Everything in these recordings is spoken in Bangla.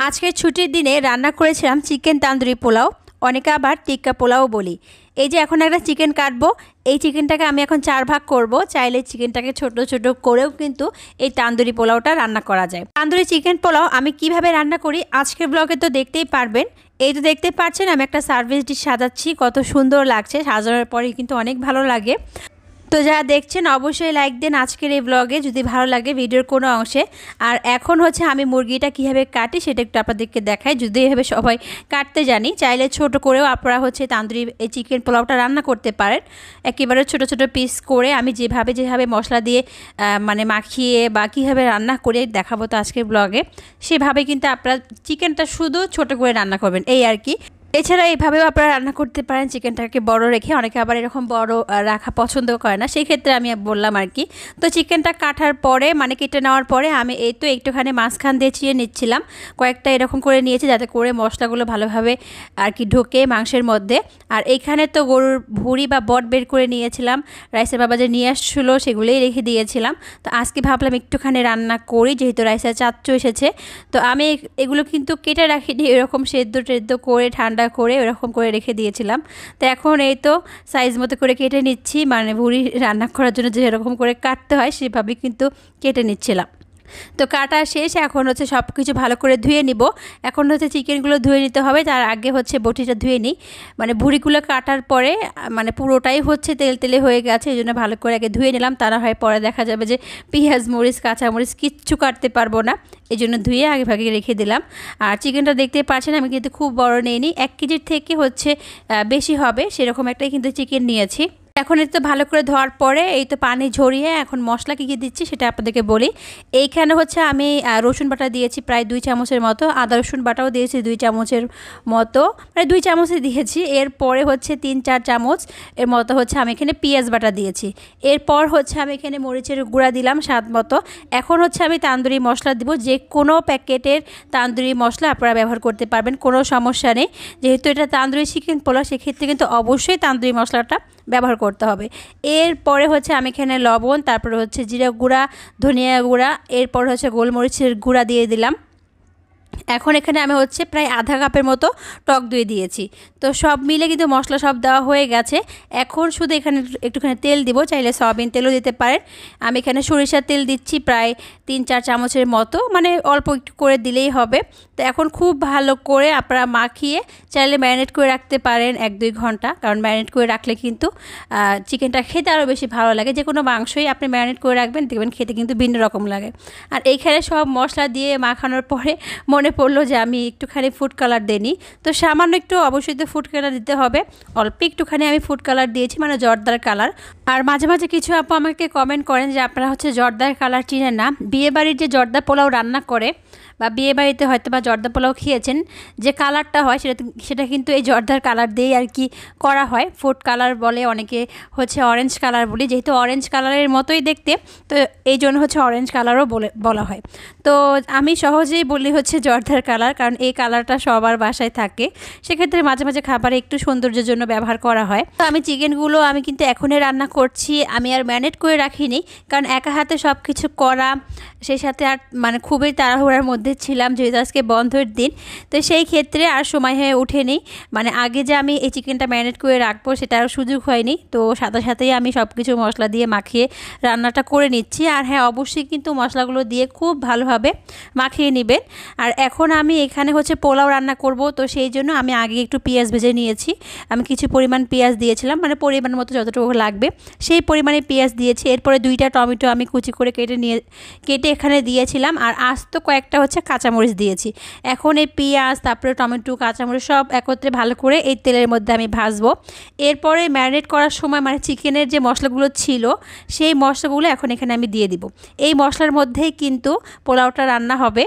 আজকের ছুটির দিনে রান্না করেছিলাম চিকেন তান্দুরি পোলাও, অনেকে আবার টিক্কা পোলাও বলি। এই যে এখন একটা চিকেন কাটবো, এই চিকেনটাকে আমি এখন 4 ভাগ করব। চাইলে চিকেনটাকে ছোট ছোট করেও কিন্তু এই তান্দুরি পোলাওটা রান্না করা যায়। তান্দুরি চিকেন পোলাও আমি কিভাবে রান্না করি আজকের ব্লগে তো দেখতেই পারবেন। এই তো দেখতে পাচ্ছেন আমি একটা সার্ভিস ডিশ সাজাচ্ছি, কত সুন্দর লাগছে। সাজানোর পরে কিন্তু অনেক ভালো লাগে। তো যারা দেখছেন অবশ্যই লাইক দেন আজকের এই ব্লগে যদি ভালো লাগে ভিডিওর কোনো অংশে। আর এখন হচ্ছে আমি মুরগিটা কীভাবে কাটি সেটা একটু আপনাদেরকে দেখাই। যদি এভাবে সবাই কাটতে জানি, চাইলে ছোট করেও আপনারা হচ্ছে তান্দুরি এই চিকেন পোলাওটা রান্না করতে পারেন। একেবারে ছোট ছোট পিস করে আমি যেভাবে মশলা দিয়ে মানে মাখিয়ে বা কীভাবে রান্না করে দেখাবো তো আজকের ব্লগে, সেভাবে কিন্তু আপনারা চিকেনটা শুধু ছোট করে রান্না করবেন এই আর কি। এছাড়া এইভাবেও আপনারা রান্না করতে পারেন চিকেনটাকে বড় রেখে। অনেকে আবার এরকম বড় রাখা পছন্দ করে না, সেই ক্ষেত্রে আমি বললাম আর কি। তো চিকেনটা কাটার পরে মানে কেটে নেওয়ার পরে আমি এই তো একটুখানি মাঝখান দিয়ে চিড়ে নিচ্ছিলাম। কয়েকটা এরকম করে নিয়েছি যাতে করে মশলাগুলো ভালোভাবে আর কি ঢোকে মাংসের মধ্যে। আর এইখানে তো গরুর ভুঁড়ি বা বট বের করে নিয়েছিলাম, রাইসের বাবা যে নিয়ে আসছিলো সেগুলোই রেখে দিয়েছিলাম। তো আজকে ভাবলাম একটুখানি রান্না করি, যেহেতু রাইসের চাচ্চু এসেছে। তো আমি এগুলো কিন্তু কেটে রাখিনি, এরকম সেদ্ধ টেদ্ধ করে ঠান্ডা করে এরকম করে রেখে দিয়েছিলাম। তো এখন এই তো সাইজ মতো করে কেটে নিচ্ছি, মানে ভুঁড়ি রান্না করার জন্য যেরকম করে কাটতে হয় সেভাবে কিন্তু কেটে নিচ্ছিলাম। তো কাটা শেষ, এখন হচ্ছে সব কিছু ভালো করে ধুয়ে নিব। এখন হচ্ছে চিকেনগুলো ধুয়ে নিতে হবে, তার আগে হচ্ছে বটিটা ধুয়ে নিই। মানে ভুঁড়িগুলো কাটার পরে মানে পুরোটাই হচ্ছে তেল তেলে হয়ে গেছে, এই জন্য ভালো করে আগে ধুয়ে নিলাম। তা না হয় পরে দেখা যাবে যে পেঁয়াজ মরিচ কাঁচামরিচ কিচ্ছু কাটতে পারবো না, এই জন্য ধুয়ে আগে ভাগে রেখে দিলাম। আর চিকেনটা দেখতে পাচ্ছেন আমি কিন্তু খুব বড় নিইনি, 1 কেজির থেকে হচ্ছে বেশি হবে সেরকম একটাই কিন্তু চিকেন নিয়েছি। এখন এই তো ভালো করে ধোয়ার পরে এই তো পানি ঝরিয়ে এখন মশলা কী কী দিচ্ছি সেটা আপনাদেরকে বলি। এইখানে হচ্ছে আমি রসুন বাটা দিয়েছি প্রায় 2 চামচের মতো, আদা রসুন বাটাও দিয়েছি 2 চামচের মতো, মানে 2 চামচই দিয়েছি। এরপরে হচ্ছে 3-4 চামচ এর মতো হচ্ছে আমি এখানে পেঁয়াজ বাটা দিয়েছি। এরপর হচ্ছে আমি এখানে মরিচের গুঁড়া দিলাম স্বাদ মতো। এখন হচ্ছে আমি তান্দুরি মশলা দিব, যে কোনো প্যাকেটের তান্দুরি মশলা আপনারা ব্যবহার করতে পারবেন, কোনো সমস্যা নেই। যেহেতু এটা তান্দুরি চিকেন পোলাও সেক্ষেত্রে কিন্তু অবশ্যই তান্দুরি মশলাটা ব্যবহার করতে হবে। এরপরে হচ্ছে আমি এখানে লবণ, তারপরে হচ্ছে জিরা গুঁড়া, ধনিয়া গুঁড়া, এরপর হচ্ছে গোলমরিচের গুঁড়া দিয়ে দিলাম। এখন এখানে আমি হচ্ছে প্রায় আধা কাপের মতো টক দই দিয়েছি। তো সব মিলে কিন্তু মশলা সব দেওয়া হয়ে গেছে। এখন শুধু এখানে একটুখানি তেল দিব, চাইলে সয়াবিন তেলও দিতে পারেন। আমি এখানে সরিষার তেল দিচ্ছি প্রায় 3-4 চামচের মতো, মানে অল্প একটু করে দিলেই হবে। তো এখন খুব ভালো করে আপনারা মাখিয়ে চাইলে ম্যারিনেট করে রাখতে পারেন 1-2 ঘন্টা, কারণ ম্যারিনেট করে রাখলে কিন্তু চিকেনটা খেতে আরও বেশি ভালো লাগে। যে কোনো মাংসই আপনি ম্যারিনেট করে রাখবেন দেখবেন খেতে কিন্তু ভিন্ন রকম লাগে। আর এইখানে সব মশলা দিয়ে মাখানোর পরে মনে পড়লো যে আমি একটুখানি ফুড কালার দিইনি। তো সামান্য একটু অবশ্যই তো ফুড কালার দিতে হবে, অল্প একটুখানি আমি ফুড কালার দিয়েছি, মানে জর্দার কালার। আর মাঝে মাঝে কিছু আপু আমাকে কমেন্ট করেন যে আপনারা হচ্ছে জর্দার কালার চিনেন না। বিয়েবাড়ির যে জর্দা পোলাও রান্না করে বা বিয়েবাড়িতে হয়তো বা জর্দা পোলাও খেয়েছেন, যে কালারটা হয় সেটা কিন্তু এই জর্দার কালার দিয়েই আর কি করা হয়। ফুড কালার বলে, অনেকে হচ্ছে অরেঞ্জ কালার বলি, যেহেতু অরেঞ্জ কালারের মতোই দেখতে, তো এই জন্য হচ্ছে অরেঞ্জ কালারও বলা হয়। তো আমি সহজেই বলি হচ্ছে জর্দার কালার, কারণ এই কালারটা সবার বাসায় থাকে। সেক্ষেত্রে মাঝে মাঝে খাবারে একটু সৌন্দর্যের জন্য ব্যবহার করা হয়। তো আমি চিকেনগুলো আমি কিন্তু এখনই রান্না করছি, আমি আর ম্যারিনেট করে রাখিনি, কারণ একা হাতে সব কিছু করা, সেই সাথে আর মানে খুবই তাড়াহুড়ার মধ্যে ছিলাম যেহেতু আজকে বন্ধের দিন। তো সেই ক্ষেত্রে আর সময় হয়ে ওঠেনি, মানে আগে যে আমি এই চিকেনটা ম্যারিনেট করে রাখবো সেটার সুযোগ হয়নি। তো সাথে সাথেই আমি সব কিছু মশলা দিয়ে মাখিয়ে রান্নাটা করে নিচ্ছি। আর হ্যাঁ, অবশ্যই কিন্তু মশলাগুলো দিয়ে খুব ভালোভাবে মাখিয়ে নেবেন। আর এখন আমি এখানে হচ্ছে পোলাও রান্না করব, তো সেই জন্য আমি আগে একটু পেঁয়াজ ভেজে নিয়েছি। আমি কিছু পরিমাণ পেঁয়াজ দিয়েছিলাম, মানে পরিমাণ মতো যতটুকু লাগবে সেই পরিমাণে পেঁয়াজ দিয়েছি। এরপরে 2টা টমেটো আমি কুচি করে কেটে এখানে দিয়েছিলাম, আর আস্ত কয়েকটা হচ্ছে কাঁচামরিচ দিয়েছি। এখন এই পেঁয়াজ তারপরে টমেটো কাঁচামরিচ সব একত্রে ভালো করে এই তেলের মধ্যে আমি ভাজবো। এরপরে ম্যারিনেট করার সময় মানে চিকেনের যে মশলাগুলো ছিল সেই মশলাগুলো এখন এখানে আমি দিয়ে দিব। এই মশলার মধ্যেই কিন্তু পোলাওটা রান্না হবে,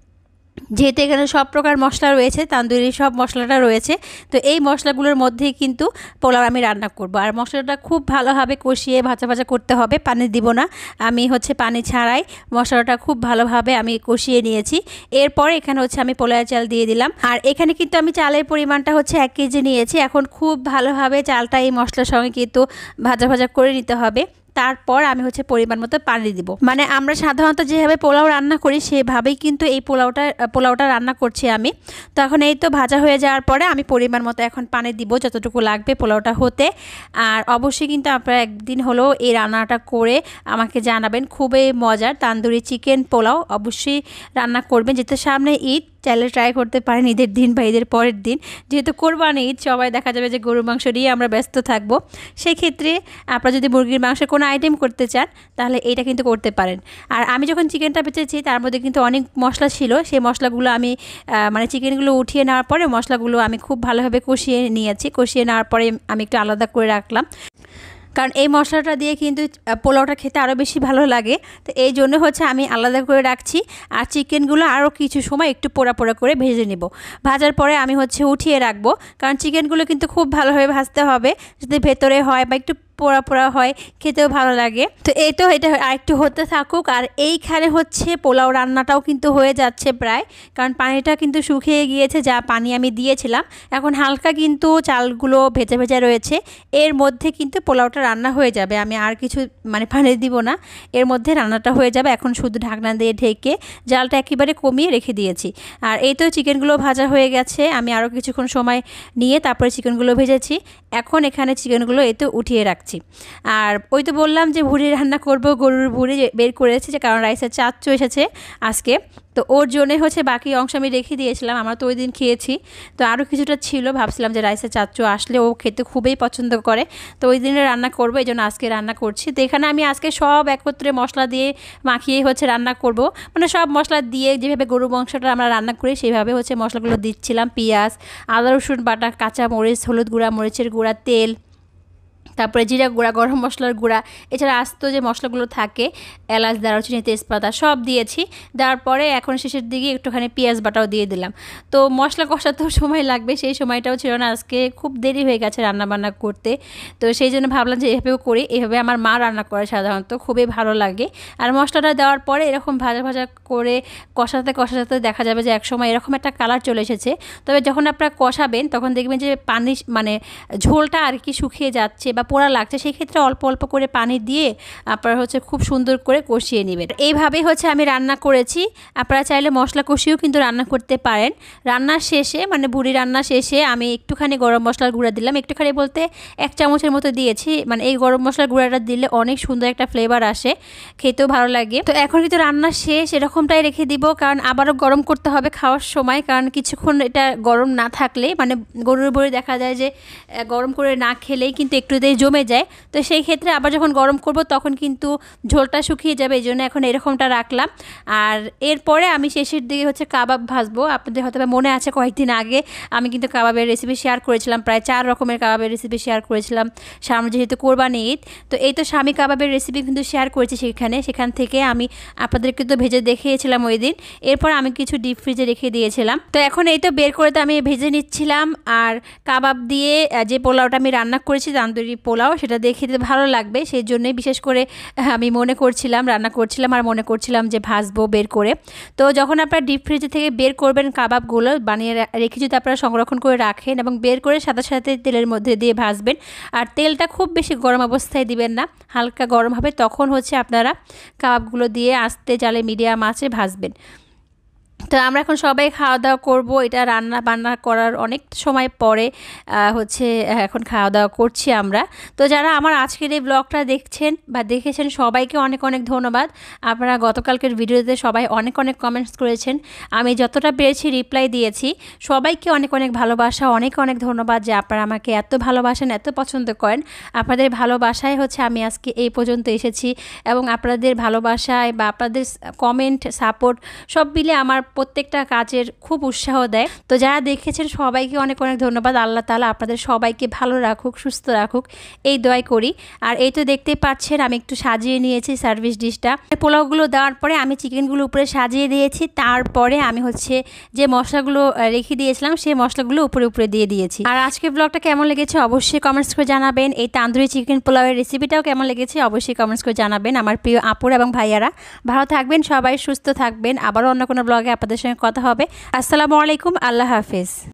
যেহেতু এখানে সব প্রকার মশলা রয়েছে, তান্দুরি সব মশলাটা রয়েছে। তো এই মশলাগুলোর মধ্যেই কিন্তু পোলাও আমি রান্না করব। আর মশলাটা খুব ভালোভাবে কষিয়ে ভাজা ভাজা করতে হবে, পানি দিব না। আমি হচ্ছে পানি ছাড়াই মশলাটা খুব ভালোভাবে আমি কষিয়ে নিয়েছি। এরপর এখানে হচ্ছে আমি পোলাও চাল দিয়ে দিলাম। আর এখানে কিন্তু আমি চালের পরিমাণটা হচ্ছে 1 কেজি নিয়েছি। এখন খুব ভালোভাবে চালটা এই মশলার সঙ্গে কিন্তু ভাজা ভাজা করে নিতে হবে। তারপর আমি হচ্ছে পরিমাণ মতো পানি দিব। মানে আমরা সাধারণত যেভাবে পোলাও রান্না করি সেভাবেই কিন্তু এই পোলাওটা রান্না করছি আমি। তো এখন এই তো ভাজা হয়ে যাওয়ার পরে আমি পরিমাণ মতো এখন পানি দিব যতটুকু লাগবে পোলাওটা হতে। আর অবশ্যই কিন্তু আপনারা একদিন হলেও এই রান্নাটা করে আমাকে জানাবেন। খুবই মজার তান্দুরি চিকেন পোলাও অবশ্যই রান্না করবেন, যেহেতু সামনে ঈদ, চাইলে ট্রাই করতে পারেন ঈদের দিন বা ঈদের পরের দিন। যেহেতু কোরবানি ঈদ, সবাই দেখা যাবে যে গরুর মাংস নিয়ে আমরা ব্যস্ত থাকবো। সেই ক্ষেত্রে আপনারা যদি মুরগির মাংসের কোনো আইটেম করতে চান তাহলে এইটা কিন্তু করতে পারেন। আর আমি যখন চিকেনটা বেঁচেছি তার মধ্যে কিন্তু অনেক মশলা ছিল, সেই মশলাগুলো আমি মানে চিকেনগুলো উঠিয়ে নেওয়ার পরে মশলাগুলো আমি খুব ভালোভাবে কষিয়ে নিয়েছি। কষিয়ে নেওয়ার পরে আমি একটু আলাদা করে রাখলাম, কারণ এই মশলাটা দিয়ে কিন্তু পোলাওটা খেতে আরও বেশি ভালো লাগে। তো এই জন্য হচ্ছে আমি আলাদা করে রাখছি। আর চিকেনগুলো আরও কিছু সময় একটু পোড়া পোড়া করে ভেজে নেব। ভাজার পরে আমি হচ্ছে উঠিয়ে রাখবো, কারণ চিকেনগুলো কিন্তু খুব ভালোভাবে ভাজতে হবে, যাতে ভেতরে হয় বা একটু পোড়া পোড়া হয়, খেতেও ভালো লাগে। তো এই তো এটা আরেকটু হতে থাকুক। আর এইখানে হচ্ছে পোলাও রান্নাটাও কিন্তু হয়ে যাচ্ছে প্রায়, কারণ পানিটা কিন্তু শুকিয়ে গিয়েছে, যা পানি আমি দিয়েছিলাম। এখন হালকা কিন্তু চালগুলো ভেজা ভেজা রয়েছে, এর মধ্যে কিন্তু পোলাওটা রান্না হয়ে যাবে। আমি আর কিছু মানে পানি দিব না, এর মধ্যে রান্নাটা হয়ে যাবে। এখন শুধু ঢাকনা দিয়ে ঢেকে জালটা একেবারে কমিয়ে রেখে দিয়েছি। আর এই তো চিকেনগুলো ভাজা হয়ে গেছে, আমি আরও কিছুক্ষণ সময় নিয়ে তারপরে চিকেনগুলো ভেজেছি। এখন এখানে চিকেনগুলো এই তো উঠিয়ে রাখছি। আর ওই তো বললাম যে ভুড়ি রান্না করব, গরুর ভুড়ি বের করেছি, যে কারণ রাইসের চাচ্চু এসেছে আজকে, তো ওর জন্যে হচ্ছে বাকি অংশ আমি রেখে দিয়েছিলাম, আমরা তো ওই দিন খেয়েছি। তো আরও কিছুটা ছিল, ভাবছিলাম যে রাইসের চাচ্চু আসলে ও খেতে খুবই পছন্দ করে, তো ওই দিনে রান্না করবো, এই জন্য আজকে রান্না করছি। তো এখানে আমি আজকে সব একত্রে মশলা দিয়ে মাখিয়ে হচ্ছে রান্না করব, মানে সব মশলা দিয়ে যেভাবে গরু মাংসটা আমরা রান্না করি সেইভাবে হচ্ছে মশলাগুলো দিচ্ছিলাম। পেঁয়াজ, আদা রসুন বাটা, কাঁচা মরিচ, হলুদ গুঁড়া, মরিচের গুঁড়া, তেল, তারপরে জিরা গুঁড়া, গরম মশলার গুঁড়া, এছাড়া আস্ত যে মশলাগুলো থাকে এলাচ, দারুচিনি, তেজপাতা সব দিয়েছি। দেওয়ার পরে এখন শেষের দিকে একটুখানি পেঁয়াজ বাটাও দিয়ে দিলাম। তো মশলা কষাতেও সময় লাগবে, সেই সময়টাও ছিল না, আজকে খুব দেরি হয়ে গেছে রান্নাবান্না করতে। তো সেই জন্য ভাবলাম যে এভাবেও করি, এভাবে আমার মা রান্না করে সাধারণত, খুবই ভালো লাগে। আর মশলাটা দেওয়ার পরে এরকম ভাজা ভাজা করে কষাতে কষাতে দেখা যাবে যে একসময় এরকম একটা কালার চলে এসেছে। তবে যখন আপনারা কষাবেন তখন দেখবেন যে পানি মানে ঝোলটা আর কি শুকিয়ে যাচ্ছে বা পোড়া লাগছে, সেই ক্ষেত্রে অল্প অল্প করে পানি দিয়ে আপনারা হচ্ছে খুব সুন্দর করে কষিয়ে নেবেন। এইভাবেই হচ্ছে আমি রান্না করেছি। আপনারা চাইলে মশলা কষিয়েও কিন্তু রান্না করতে পারেন। রান্নার শেষে মানে ভুড়ি রান্না শেষে আমি একটুখানি গরম মশলার গুঁড়া দিলাম, একটুখানি বলতে 1 চামচের মতো দিয়েছি। মানে এই গরম মশলার গুঁড়াটা দিলে অনেক সুন্দর একটা ফ্লেভার আসে, খেতেও ভালো লাগে। তো এখন কিন্তু রান্না শেষ, এরকমটাই রেখে দিব, কারণ আবারও গরম করতে হবে খাওয়ার সময়, কারণ কিছুক্ষণ এটা গরম না থাকলে মানে গরুর ভুড়ি দেখা যায় যে গরম করে না খেলেই কিন্তু একটু জমে যায়। তো সেই ক্ষেত্রে আবার যখন গরম করব তখন কিন্তু ঝোলটা শুকিয়ে যাবে, এই জন্য এখন এরকমটা রাখলাম। আর এরপরে আমি শেষের দিকে হচ্ছে কাবাব ভাজবো। আপনাদের হয়তো মনে আছে কয়েকদিন আগে আমি কিন্তু কাবাবের রেসিপি শেয়ার করেছিলাম, প্রায় 4 রকমের কাবাবের রেসিপি শেয়ার করেছিলাম সামনে যেহেতু কোরবানি ঈদ। তো এই তো স্বামী কাবাবের রেসিপি কিন্তু শেয়ার করেছি সেখান থেকে আমি আপনাদেরকে তো ভেজে দেখিয়েছিলাম ওই দিন। এরপর আমি কিছু ডিপ ফ্রিজে রেখে দিয়েছিলাম। তো এখন এই তো বের করে তো আমি ভেজে নিচ্ছিলাম। আর কাবাব দিয়ে যে পোলাওটা আমি রান্না করেছি তান্দুরি পোলাও, সেটা দিয়ে খেতে ভালো লাগবে, সেই জন্যই বিশেষ করে আমি মনে করছিলাম, রান্না করছিলাম আর মনে করছিলাম যে ভাজবো বের করে। তো যখন আপনারা ডিপ ফ্রিজে থেকে বের করবেন কাবাবগুলো বানিয়ে রেখে যদি আপনারা সংরক্ষণ করে রাখেন এবং বের করে সাথে সাথে তেলের মধ্যে দিয়ে ভাজবেন। আর তেলটা খুব বেশি গরম অবস্থায় দিবেন না, হালকা গরম হবে, তখন হচ্ছে আপনারা কাবাবগুলো দিয়ে আস্তে জালে মিডিয়াম আঁচে ভাজবেন। তো আমরা এখন সবাই খাওয়া দাওয়া করবো। এটা রান্না বান্না করার অনেক সময় পরে হচ্ছে এখন খাওয়া দাওয়া করছি আমরা। তো যারা আমার আজকের এই ব্লগটা দেখছেন বা দেখেছেন সবাইকে অনেক অনেক ধন্যবাদ। আপনারা গতকালকের ভিডিওতে সবাই অনেক অনেক কমেন্টস করেছেন, আমি যতটা পেরেছি রিপ্লাই দিয়েছি। সবাইকে অনেক অনেক ভালোবাসা, অনেক অনেক ধন্যবাদ যে আপনারা আমাকে এত ভালোবাসেন, এত পছন্দ করেন। আপনাদের ভালোবাসায় হচ্ছে আমি আজকে এই পর্যন্ত এসেছি, এবং আপনাদের ভালোবাসায় বা আপনাদের কমেন্ট, সাপোর্ট সব মিলে আমার প্রত্যেকটা কাজের খুব উৎসাহ দেয়। তো যারা দেখেছেন সবাইকে অনেক অনেক ধন্যবাদ। আল্লাহ তাআলা আপনাদের সবাইকে ভালো রাখুক, সুস্থ রাখুক, এই দোয়াই করি। আর এই তো দেখতেই পাচ্ছেন আমি একটু সাজিয়ে নিয়েছি সার্ভিস ডিশটা। পোলাওগুলো দেওয়ার পরে আমি চিকেনগুলো উপরে সাজিয়ে দিয়েছি, তারপরে আমি হচ্ছে যে মশলাগুলো রেখে দিয়েছিলাম সেই মশলাগুলো উপরে উপরে দিয়ে দিয়েছি। আর আজকে ব্লগটা কেমন লেগেছে অবশ্যই কমেন্টস করে জানাবেন। এই তান্দুরি চিকেন পোলাওয়ের রেসিপিটাও কেমন লেগেছে অবশ্যই কমেন্টস করে জানাবেন। আমার প্রিয় আপুর এবং ভাইয়ারা ভালো থাকবেন, সবাই সুস্থ থাকবেন। আবারও অন্য কোনো ব্লগে আপনাদের সঙ্গে কথা হবে। আসসালামু আলাইকুম, আল্লাহ হাফেজ।